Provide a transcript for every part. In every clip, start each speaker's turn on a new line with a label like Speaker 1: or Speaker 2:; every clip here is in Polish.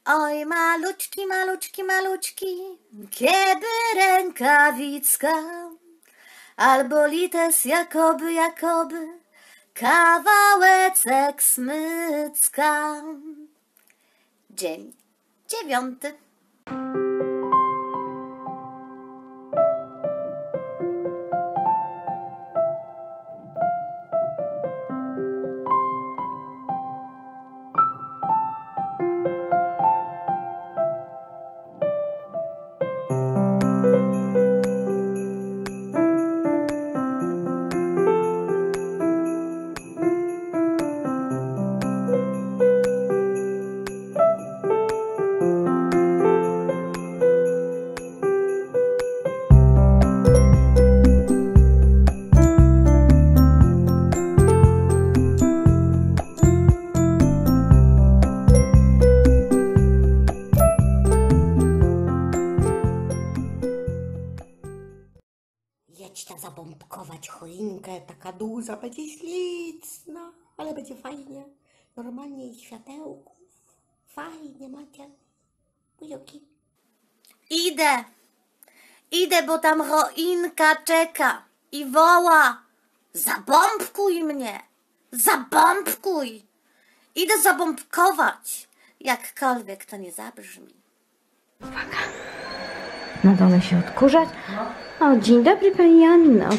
Speaker 1: Oj, maluczki, maluczki, maluczki, kiedy rękawicka, albo lites jakoby, kawałeczek smycka. Dzień 9.
Speaker 2: Jedź ta zabombkować choinkę, taka duża, będzie śliczna, ale będzie fajnie. Normalnie i światełków. Fajnie macie. Buziuki.
Speaker 1: Idę, bo tam choinka czeka i woła. Zabombkuj mnie, zabombkuj. Idę zabombkować, jakkolwiek to nie zabrzmi.
Speaker 3: Uwaga. Na dole się odkurzać. O, dzień dobry pani Anno.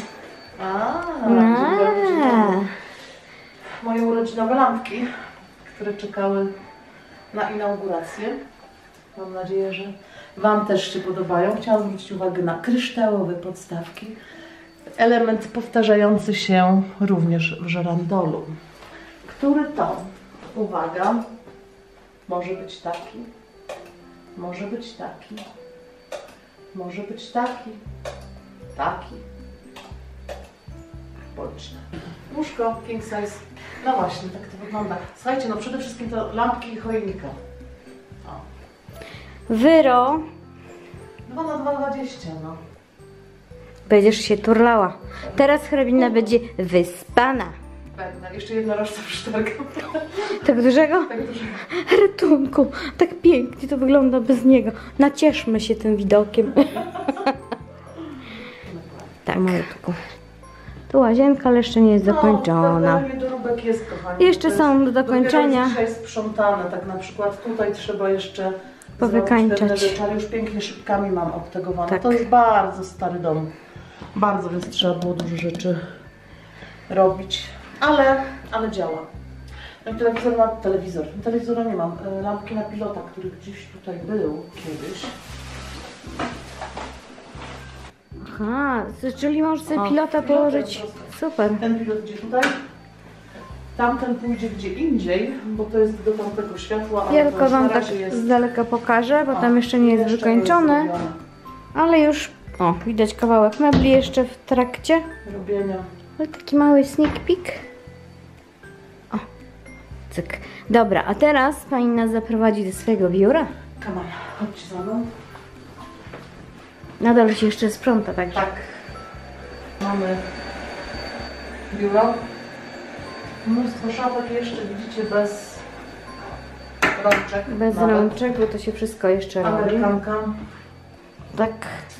Speaker 4: Dzień dobry. Moje urodzinowe lampki, które czekały na inaugurację. Mam nadzieję, że Wam też się podobają. Chciałam zwrócić uwagę na kryształowe podstawki. Element powtarzający się również w żerandolu. Który to, uwaga, może być taki, może być taki, może być taki, taki, bądź taki. Łóżko king size. No właśnie, tak to wygląda. Słuchajcie, no przede wszystkim to lampki i choinka. O.
Speaker 3: Wyro.
Speaker 4: 2 na 2,20, no.
Speaker 3: Będziesz się turlała. Teraz hrabina będzie wyspana.
Speaker 4: Będę. Jeszcze jednorożca przysztargam.
Speaker 3: Tak dużego?
Speaker 4: Tak dużego.
Speaker 3: Ratunku, tak pięknie to wygląda bez niego. Nacieszmy się tym widokiem. Tak, malutku. Tu łazienka, ale jeszcze nie jest dokończona.
Speaker 4: Doróbek jest, kochani.
Speaker 3: Jeszcze są do dokończenia.
Speaker 4: Dzisiaj jest sprzątane, tak na przykład tutaj trzeba jeszcze
Speaker 3: Powykańczać.
Speaker 4: pewne rzeczy, ale już pięknie szybkami mam obtegowane.
Speaker 3: Tak.
Speaker 4: To jest bardzo stary dom. Bardzo, więc trzeba było dużo rzeczy robić. Ale działa. No i telewizora nie mam. Lampki na pilota, który gdzieś tutaj był kiedyś.
Speaker 3: Aha, czyli możesz sobie pilota położyć. Super.
Speaker 4: Ten pilot idzie tutaj. Tamten pójdzie gdzie indziej, bo to jest do tamtego światła.
Speaker 3: Ja tylko Wam tak z daleka pokażę, bo tam jeszcze nie jest wykończone. Ale już, o, widać kawałek mebli jeszcze w trakcie.
Speaker 4: Robienia.
Speaker 3: Ale taki mały sneak peek. O, cyk. Dobra, a teraz pani nas zaprowadzi do swojego biura.
Speaker 4: Come on, chodźcie za mną.
Speaker 3: Na dole się jeszcze sprząta, także.
Speaker 4: Tak. Mamy biuro. Mnóstwo szafek jeszcze, widzicie, bez rączek.
Speaker 3: Bez
Speaker 4: nawet.
Speaker 3: rączek, bo to się wszystko jeszcze robi.
Speaker 4: Amerykanka.
Speaker 3: Tak.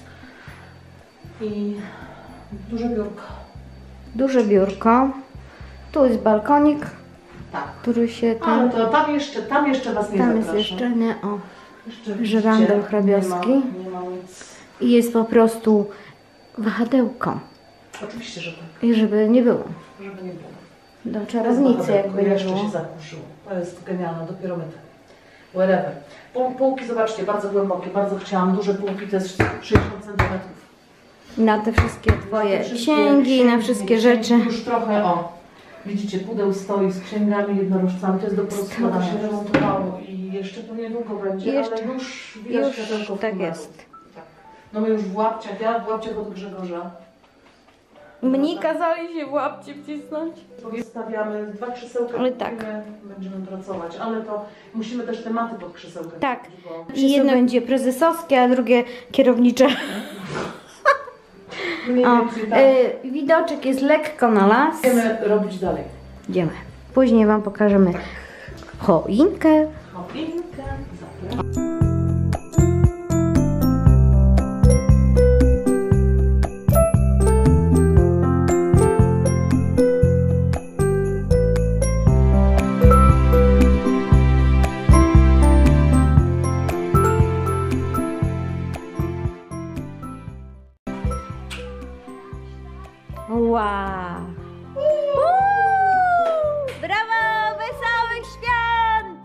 Speaker 4: I duże biurko.
Speaker 3: Duże biurko. Tu jest balkonik,
Speaker 4: Tak.
Speaker 3: który się
Speaker 4: Ale
Speaker 3: tam...
Speaker 4: to tam jeszcze Was nie
Speaker 3: Tam jest
Speaker 4: zapraszam.
Speaker 3: jeszcze, nie, o.
Speaker 4: Jeszcze widzicie,
Speaker 3: żyrandol hrabiowski.
Speaker 4: Nie ma nic.
Speaker 3: I jest po prostu wahadełko.
Speaker 4: Oczywiście, że tak.
Speaker 3: I żeby nie było.
Speaker 4: Żeby nie było.
Speaker 3: Do czarownicy jakby nie
Speaker 4: jeszcze
Speaker 3: było.
Speaker 4: się zakurzyło. To jest genialne, dopiero my tak. Wherever. Półki, zobaczcie, bardzo głębokie, bardzo chciałam. Duże półki, to jest 60 cm.
Speaker 3: Na te wszystkie twoje księgi, na wszystkie rzeczy.
Speaker 4: Już trochę, o, widzicie, pudeł stoi z księgami, jednorożcami, to jest dopiero składa się remontowało i jeszcze to niedługo będzie,
Speaker 3: Jeszcze,
Speaker 4: ale już widać światełko w
Speaker 3: tak
Speaker 4: tunelu.
Speaker 3: jest.
Speaker 4: Tak. No my już w łapciach, ja w łapciach od Grzegorza.
Speaker 3: Mnie kazali się w łapcie wcisnąć.
Speaker 4: Stawiamy 2 krzesełka,
Speaker 3: Ale
Speaker 4: w
Speaker 3: tak.
Speaker 4: które będziemy pracować, ale to musimy też te maty pod krzesełka.
Speaker 3: Tak.
Speaker 4: Bo...
Speaker 3: I jedno będzie prezesowskie, a drugie kierownicze.
Speaker 4: Mniej
Speaker 3: O,
Speaker 4: więcej tak.
Speaker 3: widoczek jest lekko na las.
Speaker 4: Będziemy robić dalej.
Speaker 3: Idziemy. Później Wam pokażemy choinkę.
Speaker 4: Choinkę.
Speaker 3: Wow! Brawo! Wesołych świąt!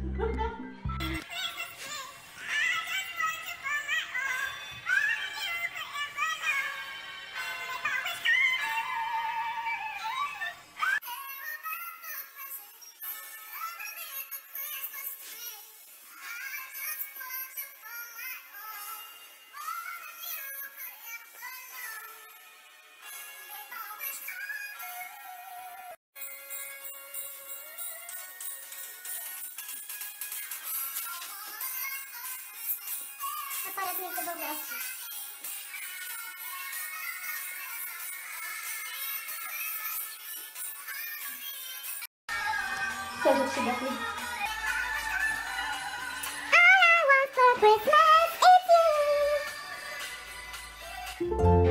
Speaker 1: Aparat mnie to wyobraźcie. Cześć, jak się gapi. All I want for Christmas is you.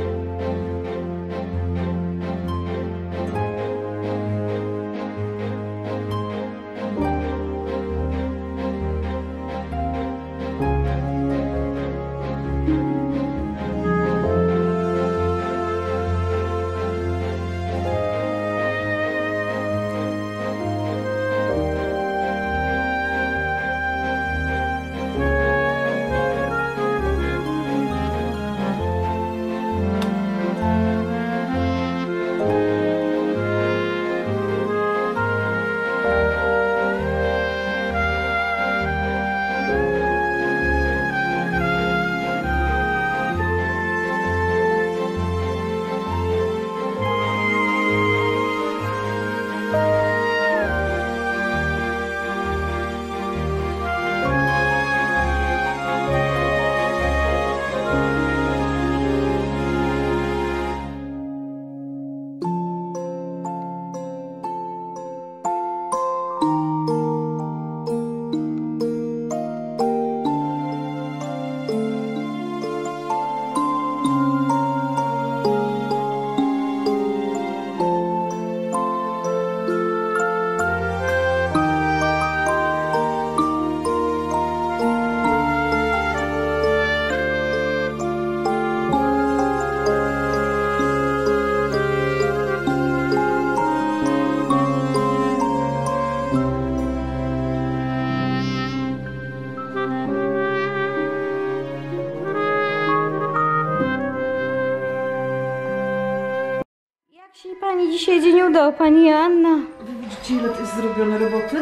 Speaker 3: Pani dzisiaj dzień udał, pani Joanna.
Speaker 4: Wy widzicie, ile to jest zrobione roboty?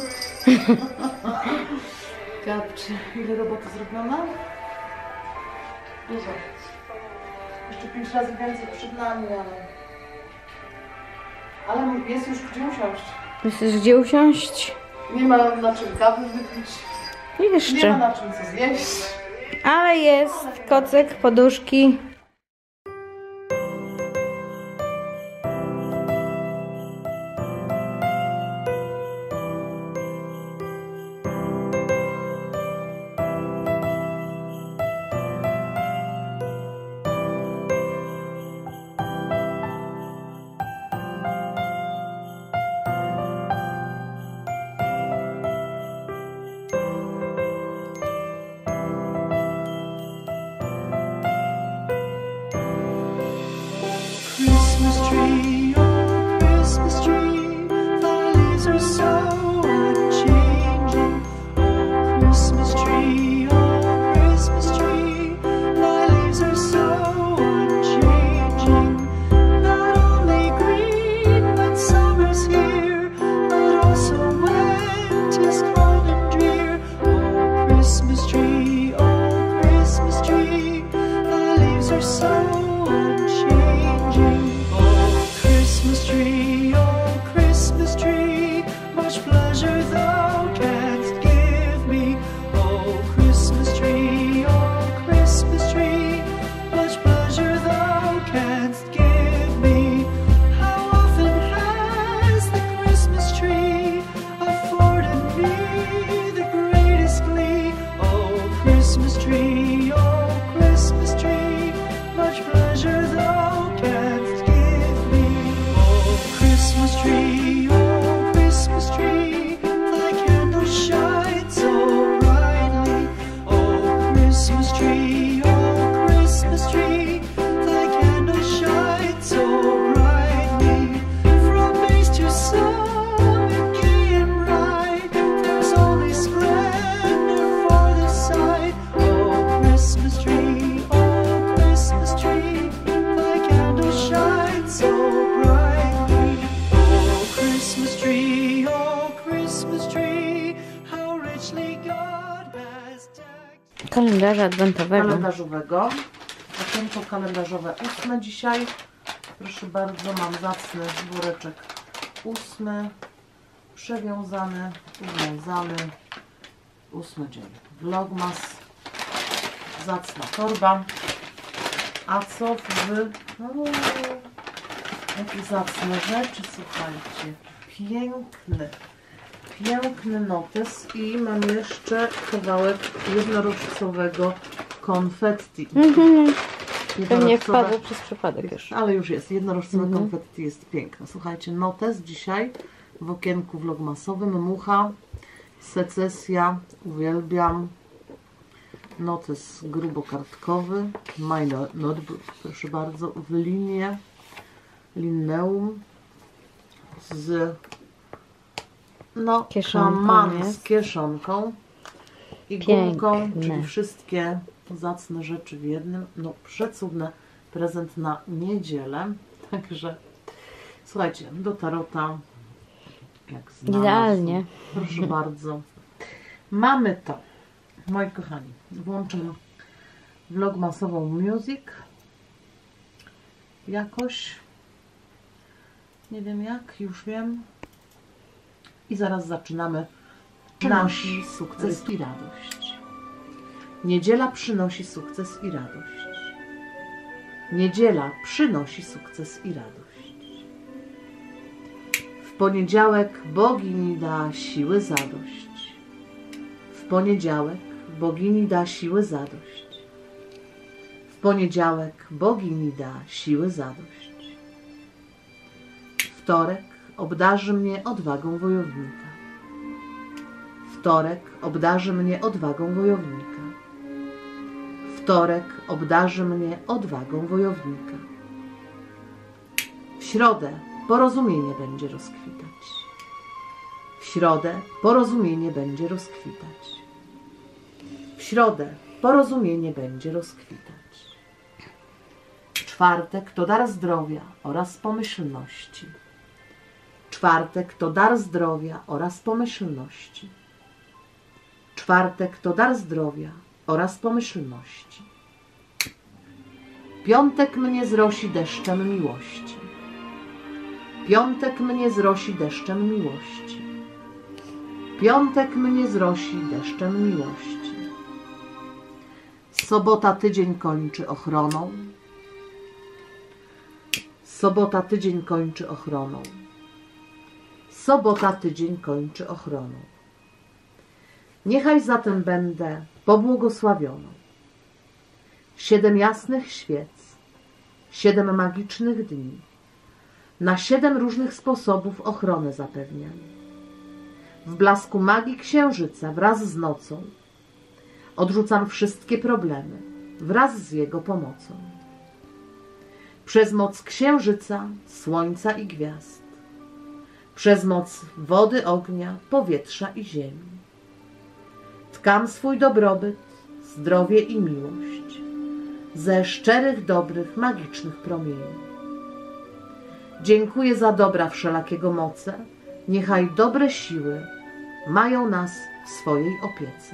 Speaker 4: Kapcie, ile roboty zrobiona? Dużo. Jeszcze 5 razy więcej przed nami, ale jest już gdzie usiąść.
Speaker 3: Jest gdzie usiąść?
Speaker 4: Nie ma na czym kawy wypić.
Speaker 3: Jeszcze.
Speaker 4: Nie ma na czym co zjeść.
Speaker 3: Ale jest kocyk, poduszki.
Speaker 5: Greatest Christmas tree, oh Christmas tree, much pleasure thou canst give me. Oh Christmas tree, thy candle shines so brightly. Oh Christmas tree, thy candle shines so brightly. From base to summit, gay and bright, there's only splendor for the sight. Oh Christmas tree, thy candle shines so brightly. Oh Christmas tree, how richly God has decked.
Speaker 3: Kalendarza adwentowego.
Speaker 4: Kalendarzowego. Okienko kalendarzowe 8 dzisiaj. Proszę bardzo, mam zacny woreczek 8. Przewiązany, uwiązany. 8 dzień. Vlogmas. Zacna torba. A co w... jakie zacne rzeczy, słuchajcie. Piękny notes i mam jeszcze kawałek jednorożcowego konfetti.
Speaker 3: Pewnie wpadło przez przypadek już.
Speaker 4: Ale już jest. Jednorożcowe konfetti jest piękne. Słuchajcie, notes dzisiaj w okienku vlogmasowym. Mucha, secesja, uwielbiam. Notes grubokartkowy. My notebook, proszę bardzo, w linie. Linneum z
Speaker 3: kieszonką,
Speaker 4: z kieszonką i gumką, czyli wszystkie zacne rzeczy w jednym. No przecudne, prezent na niedzielę. Także słuchajcie, do tarota jak znalazł.
Speaker 3: Idealnie.
Speaker 4: Proszę bardzo. Mamy to. Moi kochani, włączę vlogmasową music. Jakoś nie wiem jak, już wiem. I zaraz zaczynamy. Przynosi sukces i radość. Niedziela przynosi sukces i radość. Niedziela przynosi sukces i radość. W poniedziałek bogini da siły zadość. W poniedziałek bogini da siły zadość. W poniedziałek bogini da siły zadość. Wtorek obdarzy mnie odwagą wojownika. Wtorek obdarzy mnie odwagą wojownika. Wtorek obdarzy mnie odwagą wojownika. W środę porozumienie będzie rozkwitać. W środę porozumienie będzie rozkwitać. W środę porozumienie będzie rozkwitać. W czwartek to dar zdrowia oraz pomyślności. Czwartek to dar zdrowia oraz pomyślności. Czwartek to dar zdrowia oraz pomyślności. Piątek mnie zrosi deszczem miłości. Piątek mnie zrosi deszczem miłości. Piątek mnie zrosi deszczem miłości. Sobota tydzień kończy ochroną. Sobota tydzień kończy ochroną. Sobota tydzień kończy ochroną. Niechaj zatem będę pobłogosławioną. 7 jasnych świec, 7 magicznych dni, na 7 różnych sposobów ochronę zapewniam. W blasku magii księżyca wraz z nocą odrzucam wszystkie problemy wraz z jego pomocą. Przez moc księżyca, słońca i gwiazd, przez moc wody, ognia, powietrza i ziemi. Tkam swój dobrobyt, zdrowie i miłość ze szczerych, dobrych, magicznych promieni. Dziękuję za dobra wszelakiego moce, niechaj dobre siły mają nas w swojej opiece.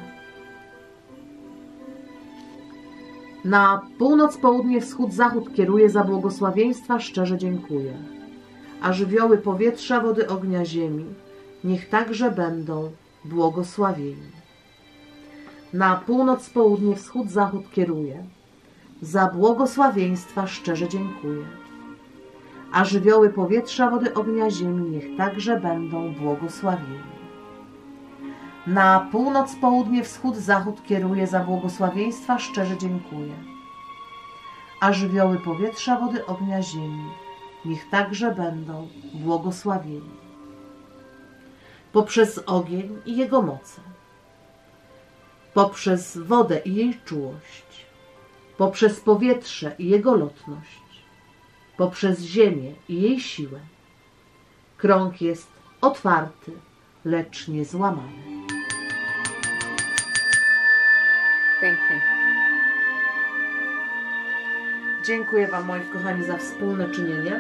Speaker 4: Na północ, południe, wschód, zachód kieruję, za błogosławieństwa szczerze dziękuję. A żywioły powietrza, wody, ognia, ziemi, niech także będą błogosławieni. Na północ, południe, wschód, zachód kieruję, za błogosławieństwa szczerze dziękuję. A żywioły powietrza, wody, ognia, ziemi, niech także będą błogosławieni. Na północ, południe, wschód, zachód kieruje, za błogosławieństwa szczerze dziękuję. A żywioły powietrza, wody, ognia, ziemi, niech także będą błogosławieni. Poprzez ogień i jego moce, poprzez wodę i jej czułość, poprzez powietrze i jego lotność, poprzez ziemię i jej siłę. Krąg jest otwarty, lecz nie złamany.
Speaker 3: Pięknie.
Speaker 4: Dziękuję Wam, moi kochani, za wspólne czynienie.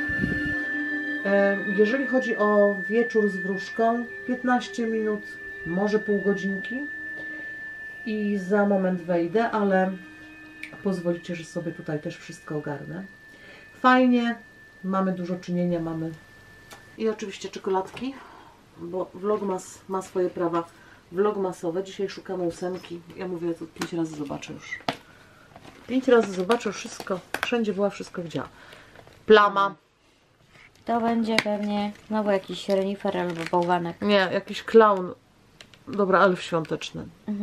Speaker 4: Jeżeli chodzi o wieczór z wróżką, 15 minut, może pół godzinki i za moment wejdę, ale pozwolicie, że sobie tutaj też wszystko ogarnę. Fajnie, mamy dużo czynienia, mamy i oczywiście czekoladki, bo vlogmas ma swoje prawa vlogmasowe. Dzisiaj szukamy 8. Ja mówię, to 5 razy zobaczę już. 5 razy zobaczę wszystko, wszędzie była, wszystko widziała. Plama.
Speaker 3: To będzie pewnie znowu jakiś renifer albo bałwanek.
Speaker 4: Nie, jakiś klaun. Dobra, ale świąteczny.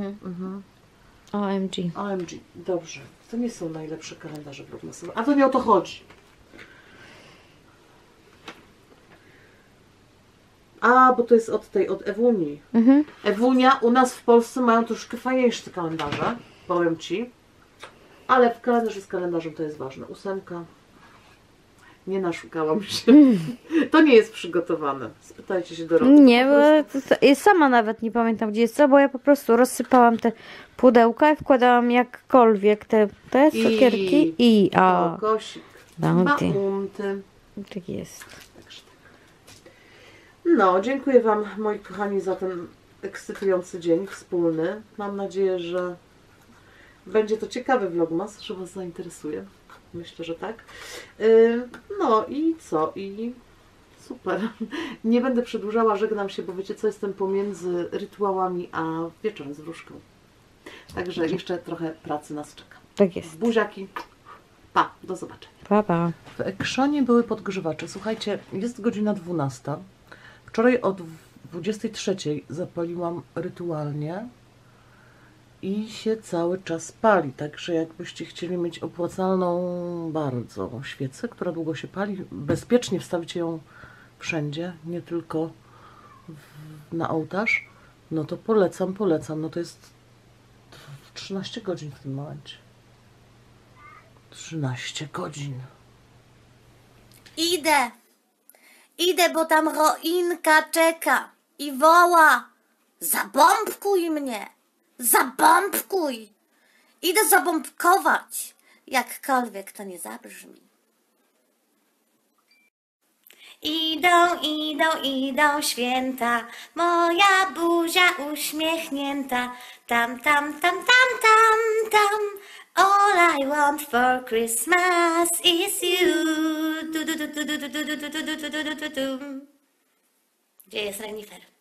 Speaker 3: OMG.
Speaker 4: OMG, dobrze. To nie są najlepsze kalendarze vlogmasowe. A to nie o to chodzi. A, bo to jest od Ewunii. Ewunia, u nas w Polsce mają troszkę fajniejsze te kalendarze, powiem Ci. Ale w kalendarzu z kalendarzem to jest ważne. 8. Nie naszukałam się. To nie jest przygotowane. Spytajcie się Doroty.
Speaker 3: Nie,
Speaker 4: Po
Speaker 3: bo ja sama nawet nie pamiętam, gdzie jest co, bo ja po prostu rozsypałam te pudełka i wkładałam jakkolwiek te cukierki i
Speaker 4: O, kosik.
Speaker 3: Bounty.
Speaker 4: Baunty.
Speaker 3: Tak jest.
Speaker 4: Także tak. No, dziękuję Wam, moi kochani, za ten ekscytujący dzień wspólny. Mam nadzieję, że będzie to ciekawy vlogmas, że Was zainteresuje. Myślę, że tak. No i co? I super. Nie będę przedłużała, żegnam się, bo wiecie co, jestem pomiędzy rytuałami a wieczorem z wróżką. Także jeszcze trochę pracy nas czeka.
Speaker 3: Tak jest.
Speaker 4: W buziaki. Pa, do zobaczenia.
Speaker 3: Pa, pa.
Speaker 4: W Ekrzonie były podgrzewacze. Słuchajcie, jest godzina 12. Wczoraj o 23 zapaliłam rytualnie i się cały czas pali. Także jakbyście chcieli mieć opłacalną bardzo świecę, która długo się pali, bezpiecznie wstawicie ją wszędzie, nie tylko na ołtarz, no to polecam. No to jest 13 godzin w tym momencie. 13 godzin.
Speaker 6: Idę, bo tam choinka czeka i woła: zabombkuj mnie, zabombkuj. Idę zabombkować, jakkolwiek to nie zabrzmi. Idą święta, moja buzia uśmiechnięta. Tam. All I want for Christmas is you. Gdzie jest renifer?